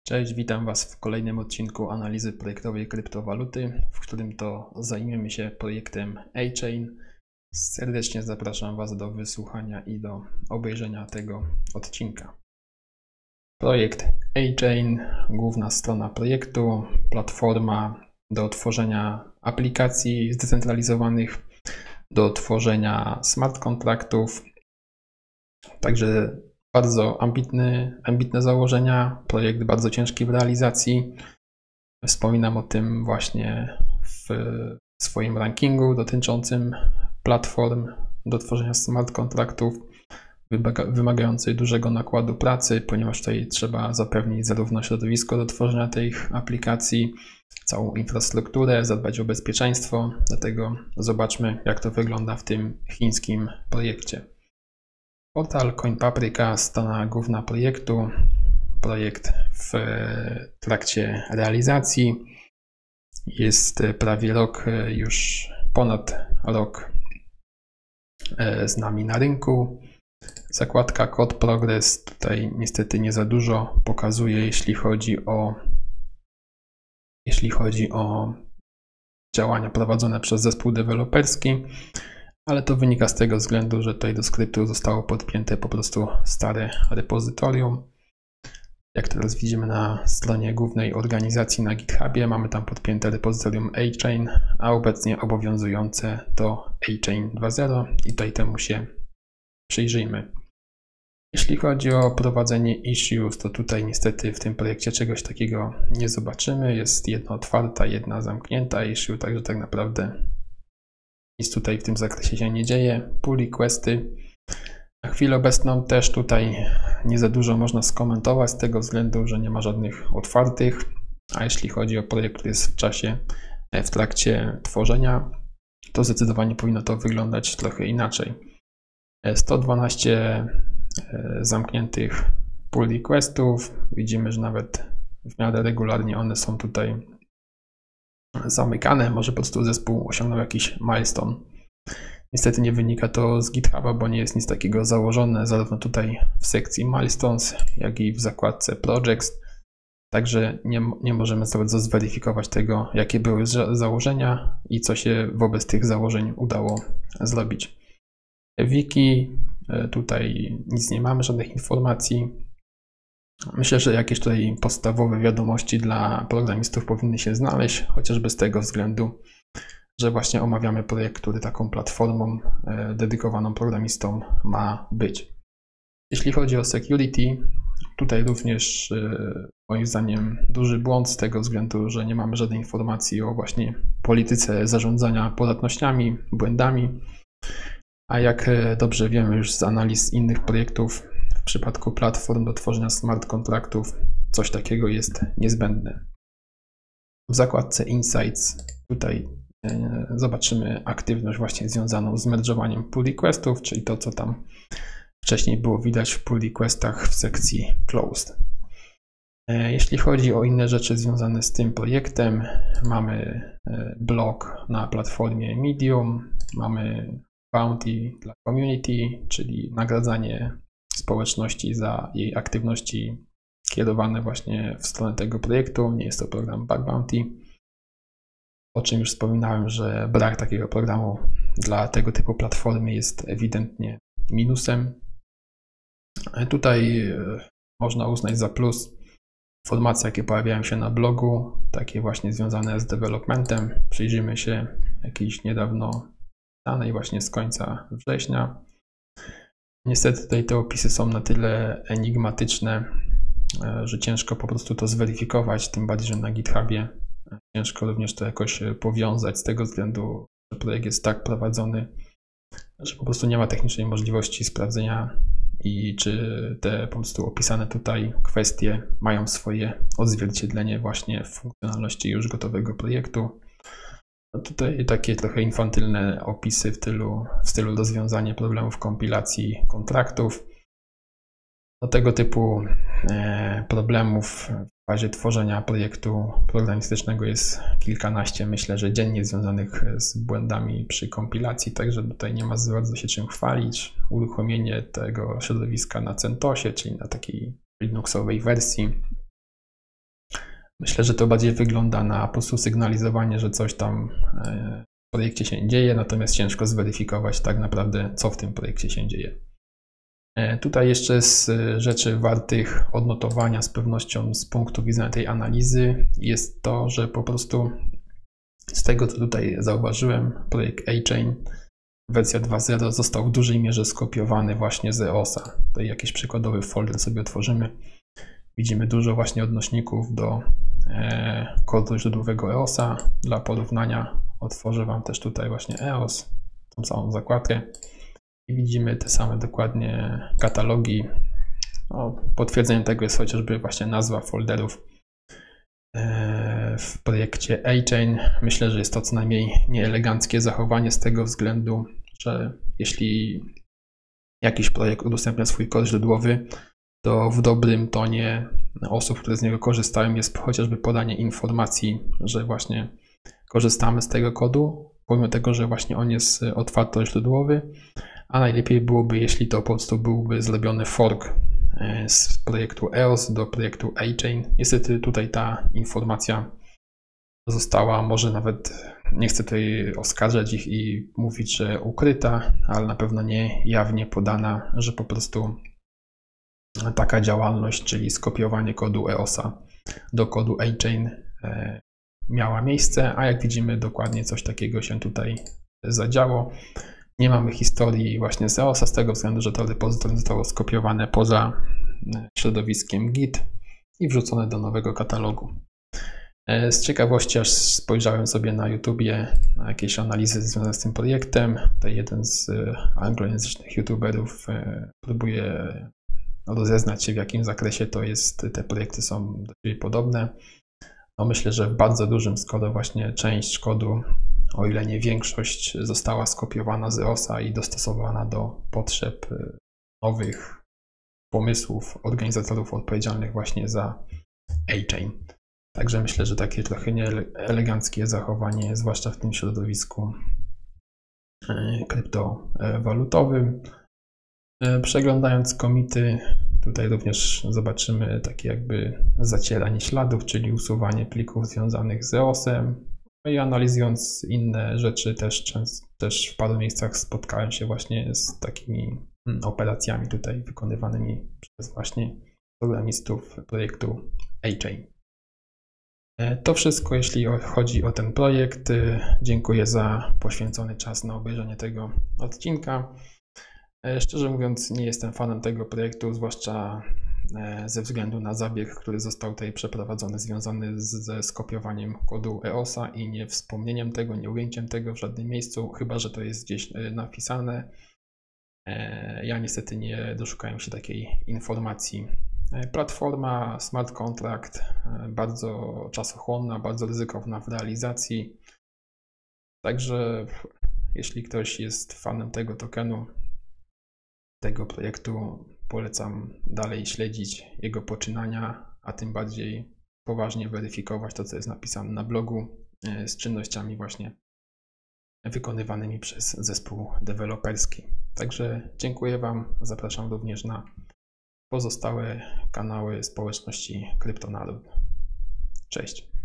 Cześć, witam Was w kolejnym odcinku analizy projektowej kryptowaluty, w którym to zajmiemy się projektem A-Chain. Serdecznie zapraszam Was do wysłuchania i do obejrzenia tego odcinka. Projekt A-Chain, główna strona projektu, platforma do tworzenia aplikacji zdecentralizowanych, do tworzenia smart kontraktów, także bardzo ambitne założenia, projekt bardzo ciężki w realizacji. Wspominam o tym właśnie w swoim rankingu dotyczącym platform do tworzenia smart kontraktów wymagających dużego nakładu pracy, ponieważ tutaj trzeba zapewnić zarówno środowisko do tworzenia tych aplikacji, całą infrastrukturę, zadbać o bezpieczeństwo. Dlatego zobaczmy, jak to wygląda w tym chińskim projekcie. Portal CoinPaprika, strona główna projektu. Projekt w trakcie realizacji. Jest prawie rok, już ponad rok z nami na rynku. Zakładka Code Progress tutaj niestety nie za dużo pokazuje, jeśli chodzi o działania prowadzone przez zespół deweloperski, ale to wynika z tego względu, że tutaj do skryptu zostało podpięte po prostu stare repozytorium. Jak teraz widzimy na stronie głównej organizacji na GitHubie, mamy tam podpięte repozytorium A-Chain, a obecnie obowiązujące to A-Chain 2.0 i tutaj temu się przyjrzyjmy. Jeśli chodzi o prowadzenie issues, to tutaj niestety w tym projekcie czegoś takiego nie zobaczymy. Jest jedna otwarta, jedna zamknięta issue, także tak naprawdę nic tutaj w tym zakresie się nie dzieje. Pull requesty. Na chwilę obecną też tutaj nie za dużo można skomentować z tego względu, że nie ma żadnych otwartych, a jeśli chodzi o projekt, który jest w trakcie tworzenia, to zdecydowanie powinno to wyglądać trochę inaczej. 112 zamkniętych pull requestów. Widzimy, że nawet w miarę regularnie one są tutaj zamykane. Może po prostu zespół osiągnął jakiś milestone. Niestety nie wynika to z GitHuba, bo nie jest nic takiego założone, zarówno tutaj w sekcji Milestones, jak i w zakładce Projects. Także nie możemy za bardzo zweryfikować tego, jakie były założenia i co się wobec tych założeń udało zrobić. Wiki, tutaj nic nie mamy, żadnych informacji. Myślę, że jakieś tutaj podstawowe wiadomości dla programistów powinny się znaleźć, chociażby z tego względu, że właśnie omawiamy projekt, który taką platformą dedykowaną programistom ma być. Jeśli chodzi o security, tutaj również moim zdaniem duży błąd z tego względu, że nie mamy żadnej informacji o właśnie polityce zarządzania podatnościami, błędami, a jak dobrze wiemy już z analiz innych projektów, w przypadku platform do tworzenia smart kontraktów coś takiego jest niezbędne. W zakładce Insights tutaj zobaczymy aktywność właśnie związaną z merdżowaniem pull requestów, czyli to, co tam wcześniej było widać w pull requestach w sekcji Closed. Jeśli chodzi o inne rzeczy związane z tym projektem, mamy blog na platformie Medium, mamy bounty dla community, czyli nagradzanie społeczności za jej aktywności kierowane właśnie w stronę tego projektu. Nie jest to program bug bounty, o czym już wspominałem, że brak takiego programu dla tego typu platformy jest ewidentnie minusem. Tutaj można uznać za plus informacje, jakie pojawiają się na blogu, takie właśnie związane z developmentem. Przyjrzyjmy się jakiejś niedawno danej właśnie z końca września. Niestety tutaj te opisy są na tyle enigmatyczne, że ciężko po prostu to zweryfikować, tym bardziej, że na GitHubie ciężko również to jakoś powiązać z tego względu, że projekt jest tak prowadzony, że po prostu nie ma technicznej możliwości sprawdzenia i czy te po prostu opisane tutaj kwestie mają swoje odzwierciedlenie właśnie w funkcjonalności już gotowego projektu. No tutaj takie trochę infantylne opisy w stylu rozwiązanie problemów kompilacji kontraktów. Do tego typu problemów w fazie tworzenia projektu programistycznego jest kilkanaście, myślę, że dziennie związanych z błędami przy kompilacji, także tutaj nie ma za bardzo się czym chwalić. Uruchomienie tego środowiska na CentOSie, czyli na takiej Linuxowej wersji, Myślę, że to bardziej wygląda na po prostu sygnalizowanie, że coś tam w projekcie się dzieje, natomiast ciężko zweryfikować tak naprawdę, co w tym projekcie się dzieje. Tutaj jeszcze z rzeczy wartych odnotowania z pewnością z punktu widzenia tej analizy jest to, że po prostu z tego, co tutaj zauważyłem, projekt A-Chain wersja 2.0 został w dużej mierze skopiowany właśnie z EOS-a. Tutaj jakiś przykładowy folder sobie otworzymy. Widzimy dużo właśnie odnośników do kodu źródłowego EOS-a. Dla porównania otworzę Wam też tutaj właśnie EOS, tą całą zakładkę. I widzimy te same dokładnie katalogi. Potwierdzeniem tego jest chociażby właśnie nazwa folderów w projekcie A-Chain. Myślę, że jest to co najmniej nieeleganckie zachowanie z tego względu, że jeśli jakiś projekt udostępnia swój kod źródłowy, to w dobrym tonie osób, które z niego korzystają, jest chociażby podanie informacji, że właśnie korzystamy z tego kodu, pomimo tego, że właśnie on jest otwartoźródłowy, a najlepiej byłoby, jeśli to po prostu byłby zrobiony fork z projektu EOS do projektu A-Chain. Niestety tutaj ta informacja została, może nawet nie chcę tutaj oskarżać ich i mówić, że ukryta, ale na pewno nie jawnie podana, że po prostu taka działalność, czyli skopiowanie kodu EOS-a do kodu A-Chain miała miejsce, a jak widzimy dokładnie coś takiego się tutaj zadziało. Nie mamy historii właśnie z EOS-a z tego względu, że to repozytorium zostało skopiowane poza środowiskiem Git i wrzucone do nowego katalogu. Z ciekawości aż spojrzałem sobie na YouTubie na jakieś analizy związane z tym projektem. Tutaj jeden z anglojęzycznych YouTuberów próbuje rozeznać się, w jakim zakresie to jest, te projekty są do siebie podobne. No myślę, że w bardzo dużym, skoro właśnie część kodu, o ile nie większość, została skopiowana z EOS-a i dostosowana do potrzeb nowych pomysłów organizatorów odpowiedzialnych właśnie za A-Chain. Także myślę, że takie trochę nieeleganckie zachowanie, zwłaszcza w tym środowisku kryptowalutowym. Przeglądając commity, tutaj również zobaczymy takie jakby zacieranie śladów, czyli usuwanie plików związanych z EOS-em. No i analizując inne rzeczy też w paru miejscach spotkałem się właśnie z takimi operacjami tutaj wykonywanymi przez właśnie programistów projektu A-Chain. To wszystko, jeśli chodzi o ten projekt. Dziękuję za poświęcony czas na obejrzenie tego odcinka. Szczerze mówiąc, nie jestem fanem tego projektu, zwłaszcza ze względu na zabieg, który został tutaj przeprowadzony, związany ze skopiowaniem kodu EOS-a i nie wspomnieniem tego, nie ujęciem tego w żadnym miejscu, chyba że to jest gdzieś napisane. Ja niestety nie doszukałem się takiej informacji. Platforma smart contract bardzo czasochłonna, bardzo ryzykowna w realizacji. Także jeśli ktoś jest fanem tego tokenu, tego projektu, polecam dalej śledzić jego poczynania, a tym bardziej poważnie weryfikować to, co jest napisane na blogu z czynnościami właśnie wykonywanymi przez zespół deweloperski. Także dziękuję Wam, zapraszam również na pozostałe kanały społeczności Kryptonaród. Cześć.